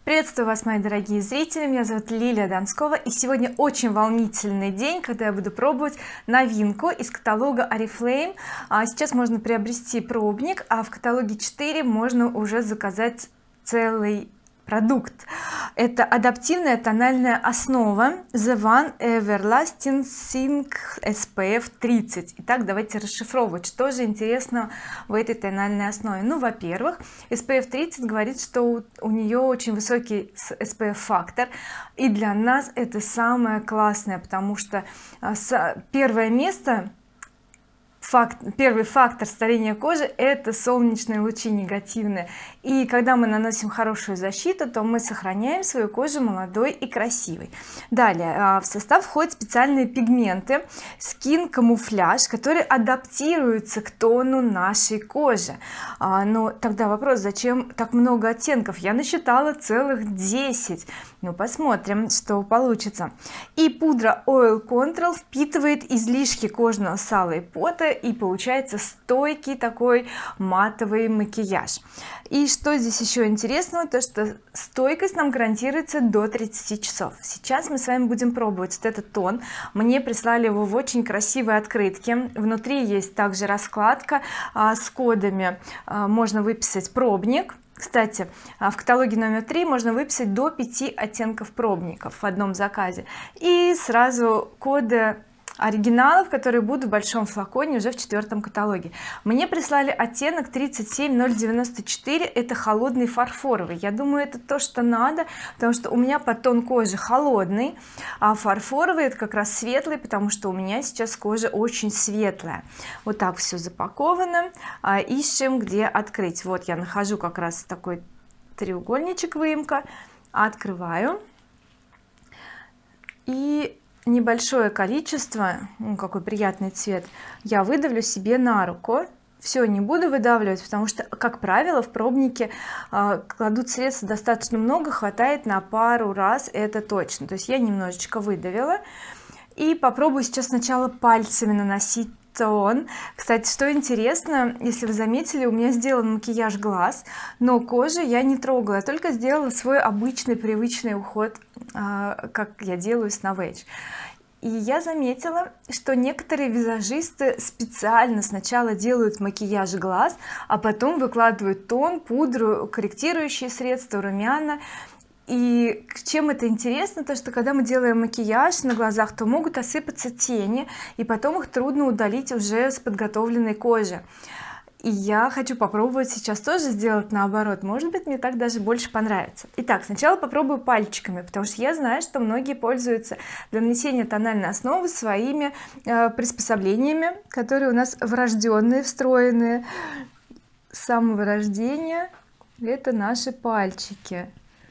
Приветствую вас, мои дорогие зрители, меня зовут Лилия Донскова, и сегодня очень волнительный день, когда я буду пробовать новинку из каталога oriflame. Сейчас можно приобрести пробник, а в каталоге 4 можно уже заказать целый продукт. Это адаптивная тональная основа The One Everlasting Think SPF 30. Итак, давайте расшифровывать, что же интересно в этой тональной основе. Ну, во-первых, SPF 30 говорит, что у нее очень высокий SPF фактор, и для нас это самое классное, потому что первое место, первый фактор старения кожи — это солнечные лучи негативные, и когда мы наносим хорошую защиту, то мы сохраняем свою кожу молодой и красивой. Далее в состав входят специальные пигменты Skin Camouflage, которые адаптируются к тону нашей кожи. Но тогда вопрос, зачем так много оттенков? Я насчитала целых 10. Ну, посмотрим, что получится. И пудра Oil Control впитывает излишки кожного сала и пота, и получается стойкий такой матовый макияж. И что здесь еще интересного, то что стойкость нам гарантируется до 30 часов. Сейчас мы с вами будем пробовать вот этот тон. Мне прислали его в очень красивой открытке. Внутри есть также раскладка с кодами. Можно выписать пробник. Кстати, в каталоге номер 3 можно выписать до 5 оттенков пробников в одном заказе, и сразу коды оригиналов, которые будут в большом флаконе уже в 4 каталоге. Мне прислали оттенок 37094, это холодный фарфоровый. Я думаю, это то, что надо, потому что у меня подтон кожи холодный, а фарфоровый — это как раз светлый, потому что у меня сейчас кожа очень светлая. Вот так все запаковано. Ищем, где открыть. Вот я нахожу как раз такой треугольничек, выемка, открываю, и небольшое количество, какой приятный цвет, я выдавлю себе на руку. Все, не буду выдавливать, потому что, как правило, в пробнике кладут средств достаточно много, хватает на пару раз, это точно. То есть я немножечко выдавила, и попробую сейчас сначала пальцами наносить тон. Кстати, что интересно, если вы заметили, у меня сделан макияж глаз, но кожу я не трогала, я только сделала свой обычный привычный уход, как я делаю с Novage. И я заметила, что некоторые визажисты специально сначала делают макияж глаз, а потом выкладывают тон, пудру, корректирующие средства, румяна. И чем это интересно, то что когда мы делаем макияж на глазах, то могут осыпаться тени, и потом их трудно удалить уже с подготовленной кожи. И я хочу попробовать сейчас тоже сделать наоборот, может быть, мне так даже больше понравится. Итак, сначала попробую пальчиками, потому что я знаю, что многие пользуются для нанесения тональной основы своими приспособлениями, которые у нас врожденные, встроенные с самого рождения. Это наши пальчики.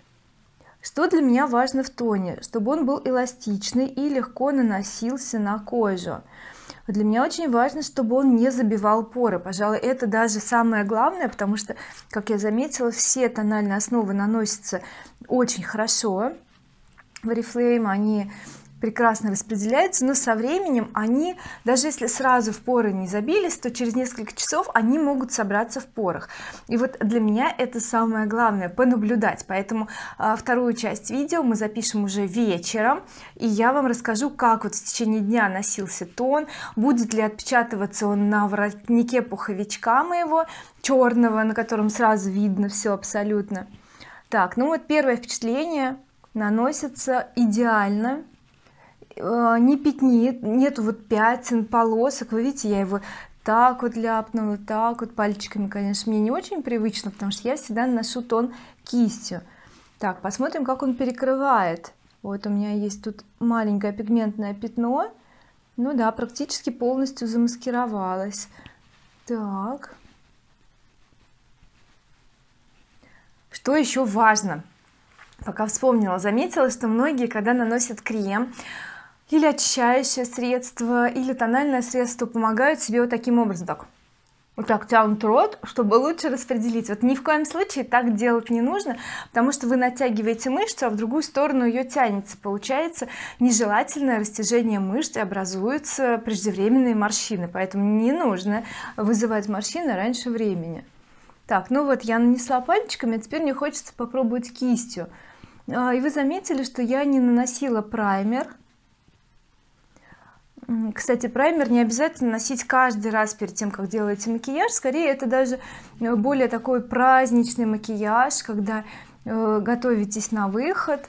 Что для меня важно в тоне? Чтобы он был эластичный и легко наносился на кожу. Для меня очень важно, чтобы он не забивал поры. Пожалуй, это даже самое главное, потому что, как я заметила, все тональные основы наносятся очень хорошо в oriflame, они прекрасно распределяются, но со временем они, даже если сразу в поры не забились, то через несколько часов они могут собраться в порах. И вот для меня это самое главное — понаблюдать. Поэтому вторую часть видео мы запишем уже вечером, и я вам расскажу, как вот в течение дня носился тон, будет ли отпечатываться он на воротнике пуховичка моего черного, на котором сразу видно все абсолютно. Так, ну вот первое впечатление: наносится идеально, не пятнит, нету вот пятен, полосок. Вы видите, я его так вот ляпнула, так вот пальчиками. Конечно, мне не очень привычно, потому что я всегда наношу тон кистью. Так, посмотрим, как он перекрывает. Вот у меня есть тут маленькое пигментное пятно. Ну да, практически полностью замаскировалось. Так, что еще важно, пока вспомнила, заметила, что многие, когда наносят крем или очищающее средство, или тональное средство, помогают себе вот таким образом, так вот так тянут рот, чтобы лучше распределить. Вот ни в коем случае так делать не нужно, потому что вы натягиваете мышцу, а в другую сторону ее тянется, получается нежелательное растяжение мышц, и образуются преждевременные морщины. Поэтому не нужно вызывать морщины раньше времени. Так, ну вот я нанесла пальчиками, а теперь мне хочется попробовать кистью. И вы заметили, что я не наносила праймер. Кстати, праймер не обязательно носить каждый раз перед тем, как делаете макияж. Скорее, это даже более такой праздничный макияж, когда готовитесь на выход.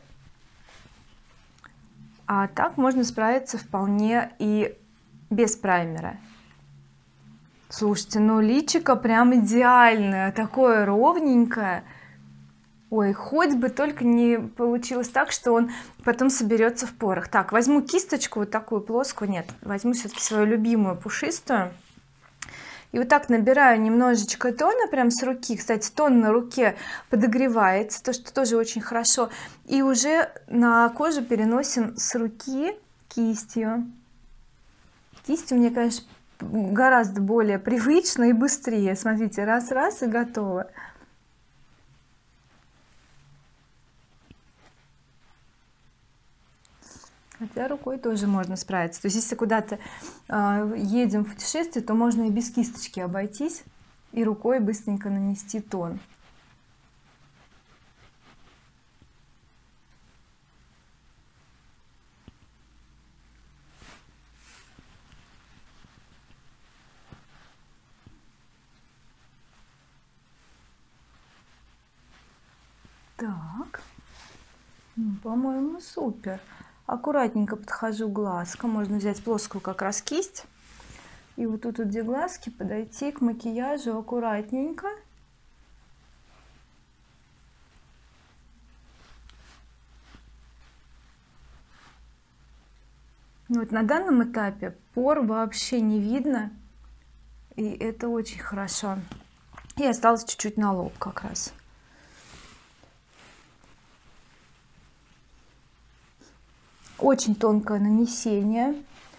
А так можно справиться вполне и без праймера. Слушайте, ну личико прям идеальное, такое ровненькое. Ой, хоть бы только не получилось так, что он потом соберется в порах. Так, возьму кисточку вот такую плоскую, нет, возьму все-таки свою любимую пушистую и вот так набираю немножечко тона прям с руки. Кстати, тон на руке подогревается, то что тоже очень хорошо, и уже на кожу переносим с руки кистью. Кистью мне, конечно, гораздо более привычно и быстрее. Смотрите, раз и готово. Хотя рукой тоже можно справиться. То есть если куда-то едем в путешествие, то можно и без кисточки обойтись и рукой быстренько нанести тон. Так, ну, по-моему, супер. Аккуратненько подхожу к глазкам, можно взять плоскую как раз кисть и вот тут, где глазки, подойти к макияжу аккуратненько. Ну, вот на данном этапе пор вообще не видно, и это очень хорошо. И осталось чуть-чуть на лоб как раз. Очень тонкое нанесение,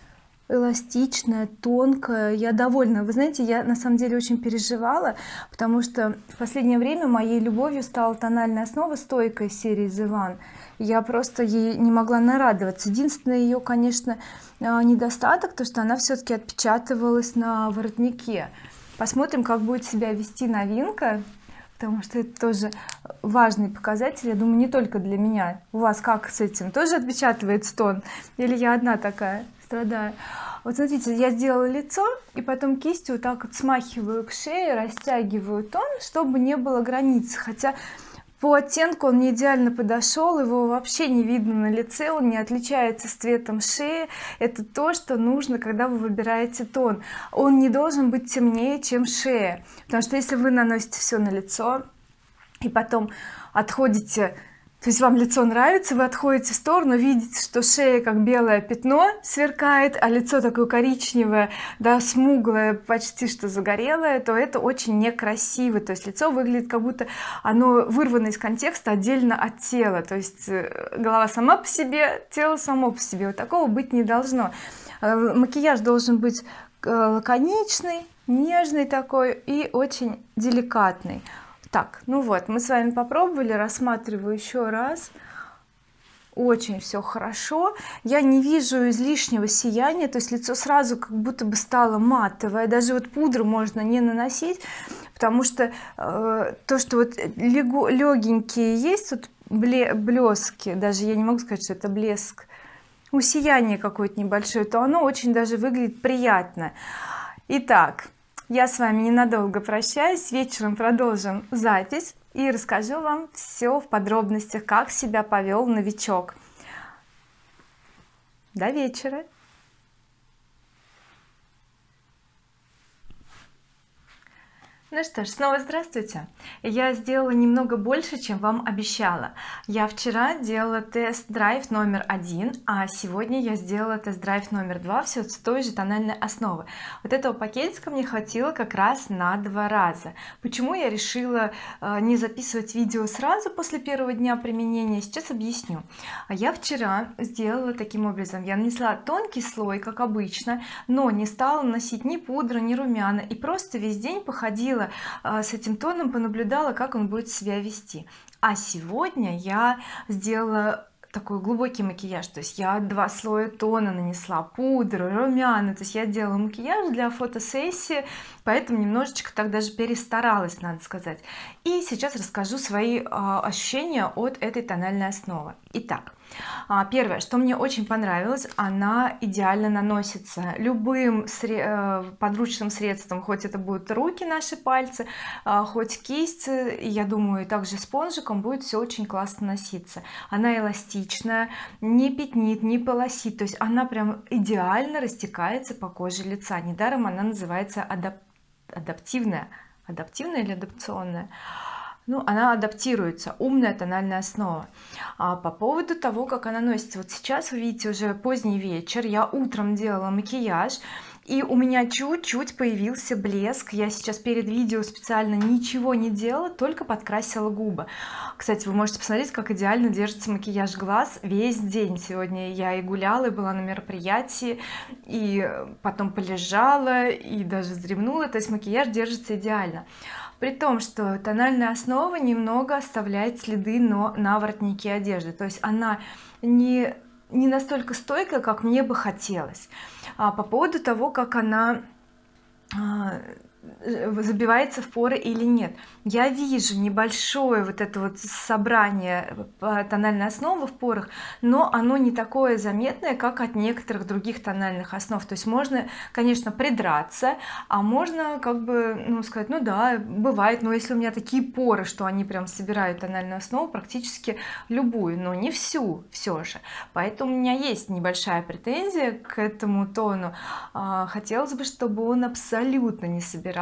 эластичное, тонкое. Я довольна. Вы знаете, я на самом деле очень переживала, потому что в последнее время моей любовью стала тональная основа стойкая серии The One. Я просто ей не могла нарадоваться. Единственное ее, конечно, недостаток, то что она все-таки отпечатывалась на воротнике. Посмотрим, как будет себя вести новинка, потому что это тоже важный показатель, я думаю, не только для меня. У вас как с этим? Тоже отпечатывается тон или я одна такая страдаю? Вот смотрите, я сделала лицо и потом кистью вот так вот смахиваю к шее, растягиваю тон, чтобы не было границ, хотя по оттенку он мне идеально подошел, его вообще не видно на лице, он не отличается с цветом шеи. Это то, что нужно, когда вы выбираете тон. Он не должен быть темнее, чем шея, потому что если вы наносите все на лицо и потом отходите, то есть вам лицо нравится, вы отходите в сторону, видите, что шея как белое пятно сверкает, а лицо такое коричневое, да, смуглое, почти что загорелое, то это очень некрасиво. То есть лицо выглядит как будто оно вырвано из контекста отдельно от тела, то есть голова сама по себе, тело само по себе. Вот такого быть не должно. Макияж должен быть лаконичный, нежный такой и очень деликатный. Так, ну вот, мы с вами попробовали, рассматриваю еще раз. Очень все хорошо, я не вижу излишнего сияния, то есть лицо сразу как будто бы стало матовое, даже вот пудру можно не наносить, потому что то, что вот легенькие есть тут блески, даже я не могу сказать, что это блеск, сияние какое-то небольшое, то оно очень даже выглядит приятно. Итак, я с вами ненадолго прощаюсь, вечером продолжим запись и расскажу вам все в подробностях, как себя повел новичок. До вечера. Ну что ж, снова здравствуйте. Я сделала немного больше, чем вам обещала. Я вчера делала тест-драйв номер 1, а сегодня я сделала тест-драйв номер 2, все с той же тональной основы. Вот этого пакетика мне хватило как раз на 2 раза. Почему я решила не записывать видео сразу после первого дня применения, сейчас объясню. Я вчера сделала таким образом: я нанесла тонкий слой, как обычно, но не стала наносить ни пудры, ни румяна, и просто весь день походила с этим тоном, понаблюдала, как он будет себя вести. А сегодня я сделала такой глубокий макияж, то есть я 2 слоя тона нанесла, пудру, румяна, то есть я делала макияж для фотосессии поэтому немножечко так даже перестаралась, надо сказать. И сейчас расскажу свои ощущения от этой тональной основы. Итак, первое, что мне очень понравилось, она идеально наносится любым подручным средством, хоть это будут руки, наши пальцы, хоть кисть, и я думаю также спонжиком будет все очень классно носиться. Она эластичная, не пятнит, не полосит, то есть она прям идеально растекается по коже лица. Недаром она называется адаптивная или адапционная. Ну, она адаптируется, умная тональная основа. По поводу того, как она носится, вот сейчас вы видите, уже поздний вечер, я утром делала макияж, и у меня чуть-чуть появился блеск. Я сейчас перед видео специально ничего не делала, только подкрасила губы. Кстати, вы можете посмотреть, как идеально держится макияж глаз весь день. Сегодня я и гуляла, и была на мероприятии, и потом полежала, и даже вздремнула, то есть макияж держится идеально, при том, что тональная основа немного оставляет следы на воротнике одежды, то есть она не настолько стойкая, как мне бы хотелось. По поводу того, как она забивается в поры или нет, я вижу небольшое вот это вот собрание тональной основы в порах, но оно не такое заметное, как от некоторых других тональных основ. То есть можно, конечно, придраться, а можно как бы, ну, сказать, ну да, бывает, но если у меня такие поры, что они прям собирают тональную основу практически любую, но не всю все же, поэтому у меня есть небольшая претензия к этому тону. Хотелось бы, чтобы он абсолютно не собирался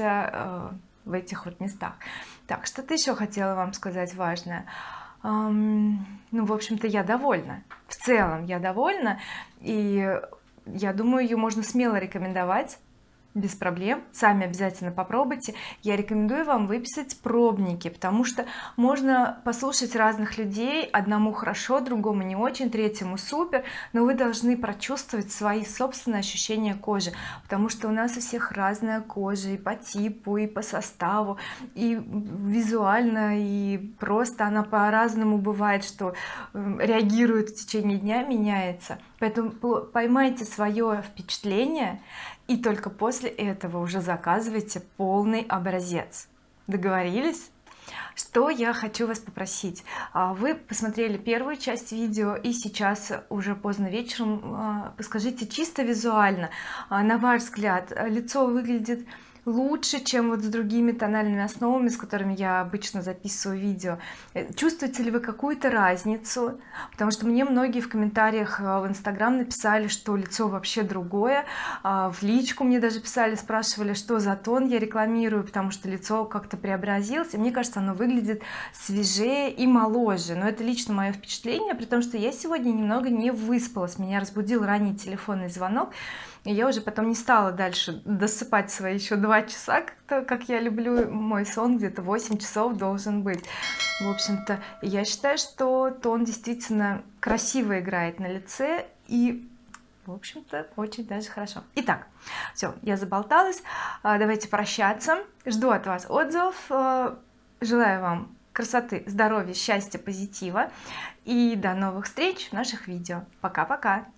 в этих вот местах. Так, что-то еще хотела вам сказать важное. Ну, в общем-то, я довольна, в целом я довольна, и я думаю, ее можно смело рекомендовать без проблем. Сами обязательно попробуйте. Я рекомендую вам выписать пробники, потому что можно послушать разных людей, одному хорошо, другому не очень, третьему супер, но вы должны прочувствовать свои собственные ощущения кожи, потому что у нас у всех разная кожа и по типу, и по составу, и визуально, и просто она по-разному бывает, что реагирует в течение дня, меняется. Поэтому поймайте свое впечатление и только после этого уже заказывайте полный образец. Договорились? Что я хочу вас попросить: вы посмотрели первую часть видео, и сейчас уже поздно вечером, подскажите чисто визуально, на ваш взгляд, лицо выглядит лучше, чем вот с другими тональными основами, с которыми я обычно записываю видео? Чувствуете ли вы какую-то разницу? Потому что мне многие в комментариях в Инстаграм написали, что лицо вообще другое, в личку мне даже писали, спрашивали, что за тон я рекламирую, потому что лицо как-то преобразилось, и мне кажется, оно выглядит свежее и моложе. Но это лично мое впечатление, при том, что я сегодня немного не выспалась, меня разбудил ранний телефонный звонок, и я уже потом не стала дальше досыпать свои еще 2 часа, как я люблю. Мой сон где-то 8 часов должен быть. В общем-то, я считаю, что тон действительно красиво играет на лице, и в общем-то очень даже хорошо. Итак, все, я заболталась, давайте прощаться. Жду от вас отзывов, желаю вам красоты, здоровья, счастья, позитива, и до новых встреч в наших видео. Пока-пока.